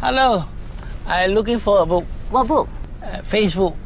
Hello. I'm looking for a book. What book? Facebook.